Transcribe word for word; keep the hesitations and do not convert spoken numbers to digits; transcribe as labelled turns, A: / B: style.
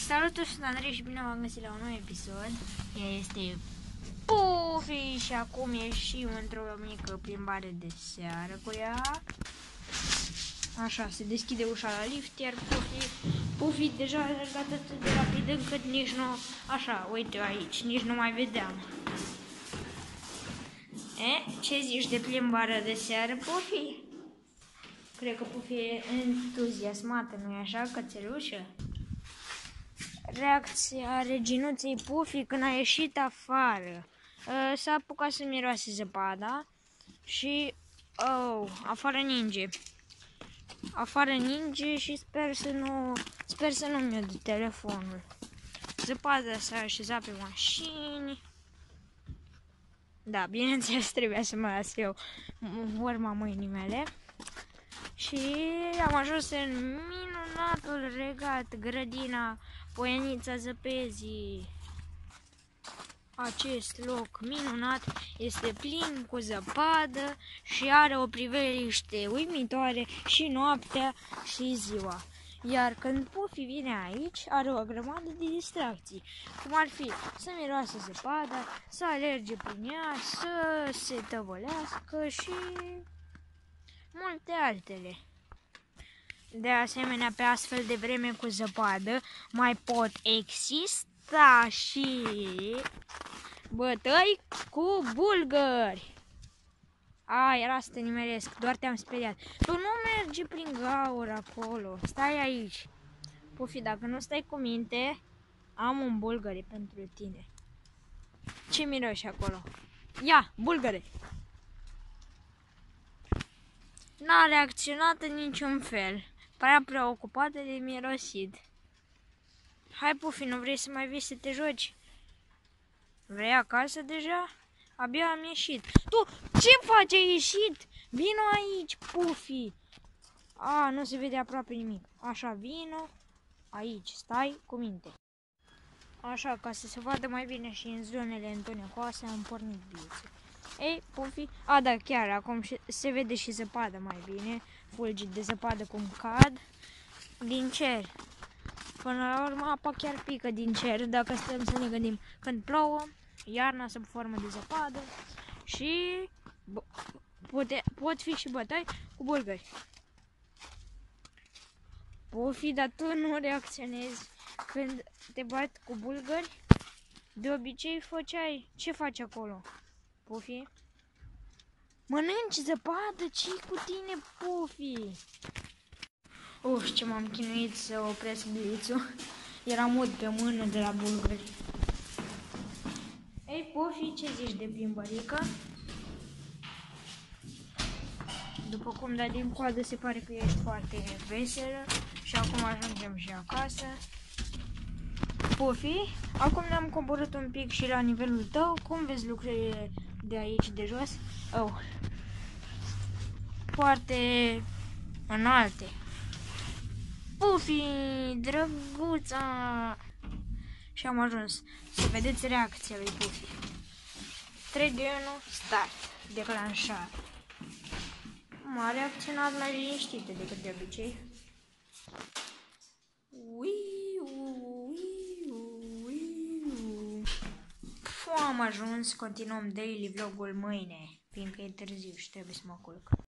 A: Salut, eu sunt Andrei și bine v-am găsit la un nou episod. Ea este Puffy și acum ieșim într-o mică plimbare de seară cu ea. Așa, se deschide ușa la lift, iar Puffy, Puffy deja a alergat atât de rapid încât nici nu... Așa, uite aici, nici nu mai vedeam. E, ce zici de plimbarea de seară, Puffy? Cred că Puffy e entuziasmată, nu-i așa, cățelușă? Reacția reginuței Puffy când a ieșit afară. S-a apucat să miroase zăpada și oh, afară ninge. Afară ninge și sper să nu sper să nu mi-o de telefonul. Zăpada s-a așezat pe mașini. Da, bineînțeles trebuia să mă las eu urma mâinii mele. Și am ajuns în minunatul regat, grădina Poianița Zăpezii. Acest loc minunat este plin cu zăpadă și are o priveliște uimitoare și noaptea și ziua. Iar când Puffy vine aici, are o grămadă de distracții, cum ar fi să miroase zăpada, să alerge prin ea, să se tăvălească și multe altele. De asemenea, pe astfel de vreme cu zăpadă mai pot exista și bătăi cu bulgări. A, era să te nimeresc, doar te-am speriat. Tu nu mergi prin gaură acolo, stai aici. Puffy, dacă nu stai cu minte, am un bulgăre pentru tine. Ce miroși acolo? Ia, bulgăre! N-a reacționat în niciun fel, prea preocupată de mirosit. Hai, Puffy, nu vrei să mai vii să te joci? Vrei acasă deja? Abia am ieșit. Tu, ce faci? Ai ieșit? Vino aici, Puffy. A, nu se vede aproape nimic. Așa, vino aici, stai cu minte. Așa, ca să se vadă mai bine și în zonele întunecoase, am pornit bițul. Ei, Puffy, a, da, chiar, acum se vede și zăpadă mai bine, fulgi de zăpadă cum cad din cer. Până la urmă, apa chiar pică din cer, dacă stăm să ne gândim. Când plouă, iarna sub formă de zăpadă și poate, pot fi și bătăi cu bulgări. Puffy, dar tu nu reacționezi când te bat cu bulgări? De obicei făceai. Ce faci acolo, Puffy? Mănânci zăpadă? Ce-i cu tine, Puffy? Uf, ce m-am chinuit să opresc blițul. Era mult pe mână de la bulgări. Ei, Puffy, ce zici de plimbărică? După cum dai din coadă, se pare că ești foarte veselă. Și acum ajungem și acasă. Puffy, acum ne-am coborât un pic și la nivelul tău. Cum vezi lucrurile de aici, de jos? Oh, foarte înalte. Puffy, drăguța! Și am ajuns. Să vedeți reacția lui Puffy. trei, doi, unu, start. Declanșare. M-a reacționat mai liniștită decât de obicei. Am ajuns, continuăm daily vlogul mâine, fiindcă e târziu și trebuie să mă culc.